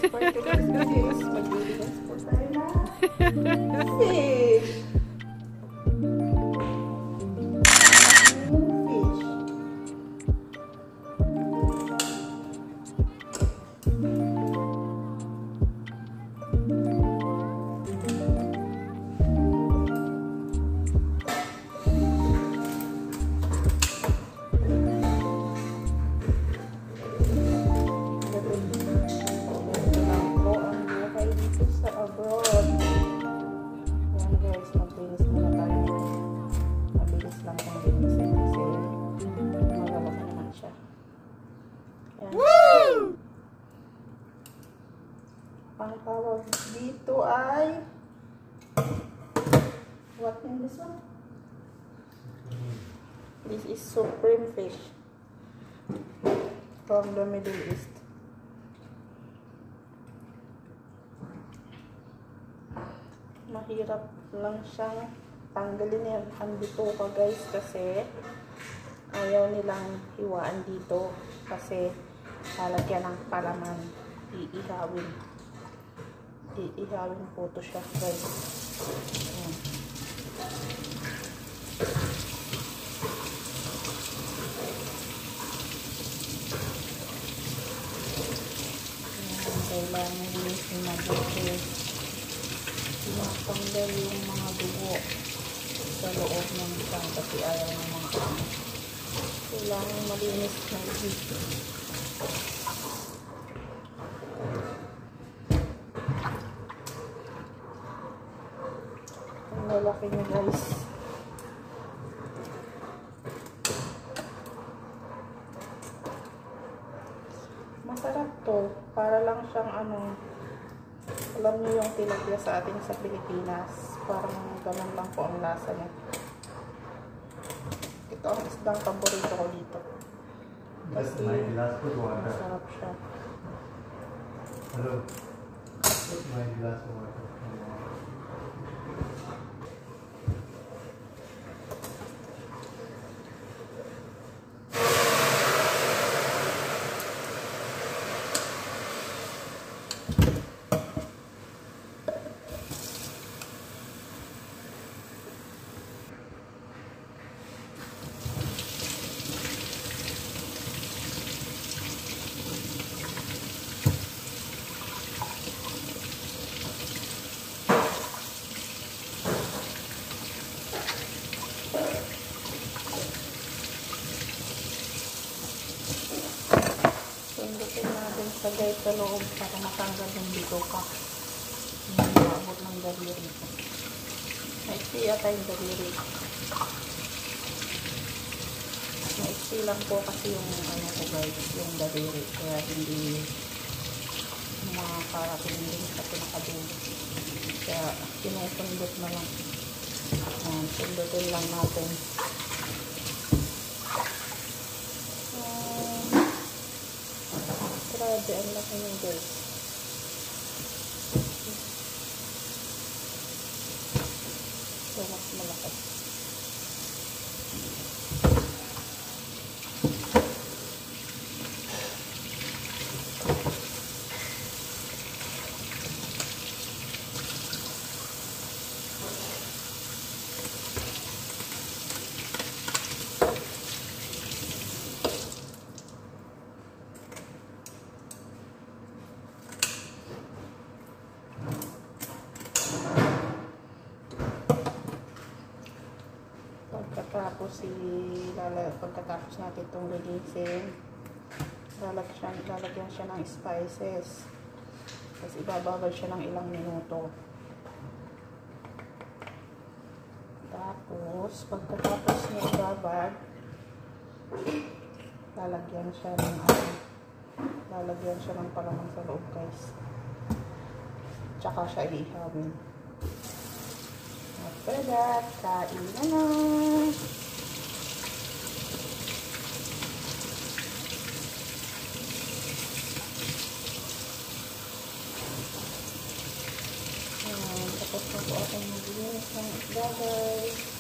For today's kasi is maglilinis po tayo na fish. Ang tawag dito ay what in this one? This is supreme fish from the Middle East. Mahirap lang siyang tanggalin yan ang bituka guys kasi ayaw nilang hiwaan dito kasi lalagyan ng palaman. Iihawin po ito siya guys. Ayan. Kailangan yung mabuti tinatanggal yung mga dugo sa loob ng isang kasi ayaw ng mga kami. Kailangan malinis na dito. Lalaki niya guys. Masarap to. Para lang siyang alam niyo yung tilapia sa atin sa Pilipinas. Parang ganun lang po ang lasa niya. Ito ang isdang paborito ko dito. Kasi masarap siya. Hello. Put my glass of water. Sagay sa loob para matanggal yung bituka. Hindi maabot ng daliri. Maiksi yata yung daliri. Maiksi lang po kasi yung ko guys, yung daliri. Kaya hindi makakarating din sa pinakadulo. Kaya sinusundot na lang. Sundutin lang natin. Grabe, ang laki ng guys. So, mas malaki. Pagkatapos natin itong linisin, lalagyan siya ng spices. Tapos ibababad siya ng ilang minuto. Tapos, pagkatapos niya ibabad, lalagyan siya ng palaman sa loob guys. Tsaka siya ihawin. After that, kain na na! Tapos na po akong maglinis ng isda guys.